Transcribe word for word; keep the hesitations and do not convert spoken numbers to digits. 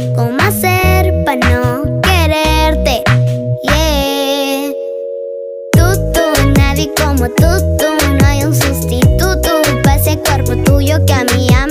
¿Cómo hacer para no quererte? Yeah. Tú, tú, nadie como tú, tú. No hay un sustituto para ese cuerpo tuyo que a mí ama.